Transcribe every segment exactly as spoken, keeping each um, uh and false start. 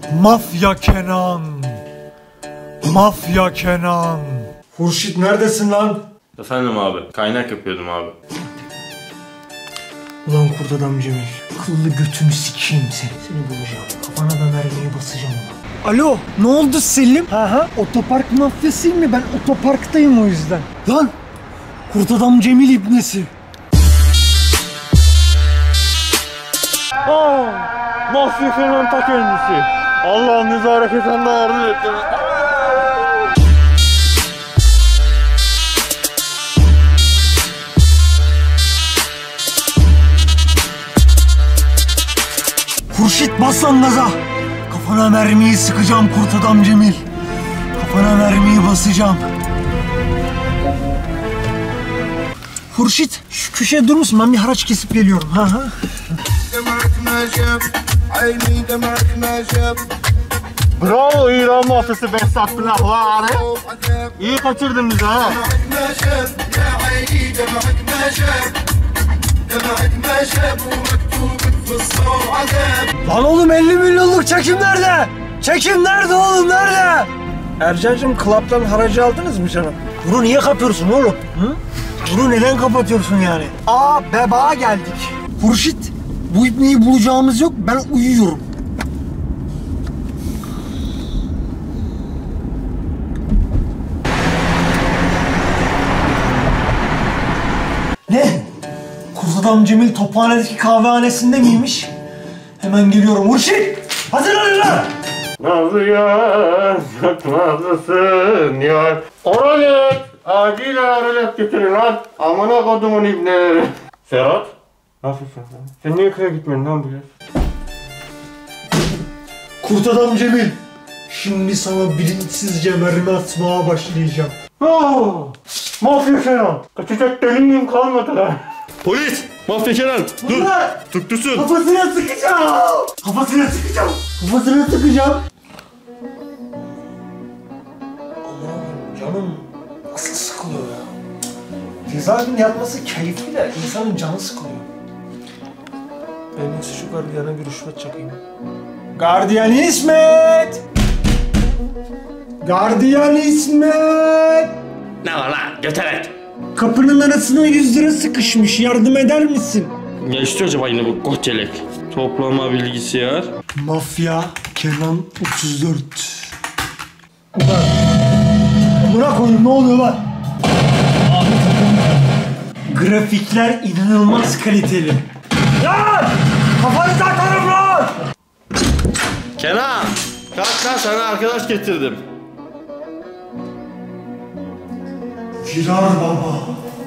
Mafya Kenan. Mafya Kenan. Hurşit neredesin lan? Efendim abi, kaynak yapıyordum abi. Ulan kurt adam Cemil. Kıllı götünü sikeyim seni. Seni bulacağım. Kafana da mermiye basacağım ulan. Alo, ne oldu Selim? Ha ha, otopark mafyasıyım mı? Ben otoparktayım o yüzden. Lan, kurt adam Cemil ibnesi. Aa, Mafya Kenan ta kendisi. Allah'ın mübarek etanda yardım etti. Hurşit bas lan gaza. Kafana mermiyi sıkacağım kurt adam Cemil. Kafana mermiyi basacağım. Hurşit şu köşeye dur musun? Ben bir haraç kesip geliyorum. Ha ha. Bravo İran mafyası Behzat Bilahvari. İyi kaçırdın bizi ha. Lan oğlum elli milyonluk çekim nerede? Çekim nerede oğlum nerede? Ercan'cığım klaptan haracı aldınız mı canım? Bunu niye kapıyorsun oğlum? Hı? Bunu neden kapatıyorsun yani? Aa bebağa geldik. Hurşit bu ibneyi bulacağımız yok, ben uyuyorum. Ne? Kurt adam Cemil Tophane'deki kahvehanesinde miymiş? Hemen geliyorum. Hurşit! Hazırlanın lan! Nazlı yar, çok nazlısın yar. Oralet, acil aralet getirin lan. Amına kodumun ibneleri. Ferhat, ne yapıyorsun sen? Sen niye köye gitmiyorsun lan bu ya? Kurt adam Cemil, şimdi sana bilinçsizce mermi atmaya başlayacağım. Aa, Mafya Kenan, kaçacak deliğim kalmadı lan. Polis, Mafya Kenan, dur, tutuklusun. Kafasına sıkacağım! Kafasına sıkacağım! Kafasına sıkacağım! Allah'ım canım nasıl sıkılıyor ya? Cezaevinde yatması keyifli de insanın canı sıkılıyor. Ben neyse şu gardiyana bir rüşvet çakayım. Gardiyan İsmet! Gardiyan İsmet! Ne var lan, götürek. Kapının arasına yüz lira sıkışmış, yardım eder misin? Ne istiyor acaba yine bu koçelek? Toplama bilgisayar. Mafya Kenan otuz dört. Ulan! Amına koyayım ne oluyor lan? Grafikler inanılmaz kaliteli. Lan! Kafanı takarım lan! Kenan, kalk lan sana arkadaş getirdim. Firar baba.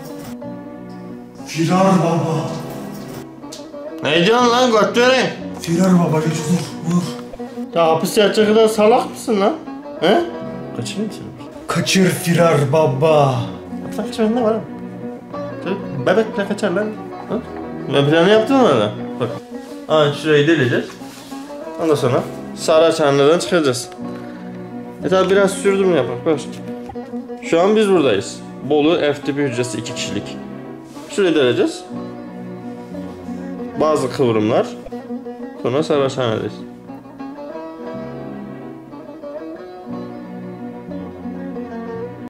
Firar baba. Ne diyorsun lan götüreyim? Firar baba geç dur dur. Ya hapis yatacak kadar salak mısın lan? He? Kaçırayım mı seni? Kaçır Firar baba. Bak kaçırın ne var lan? Bebekle kaçar lan. Ha? Ben planı yaptım mı öyle? Bak. Aa şurayı deleceğiz. Ondan sonra Saraçhane'den çıkacağız. E tabi biraz sürdüm yaprak. Bak. Şu an biz buradayız. Bolu F tipi hücresi iki kişilik. Şurayı deleceğiz. Bazı kıvrımlar. Sonra Saraçhane'deyiz.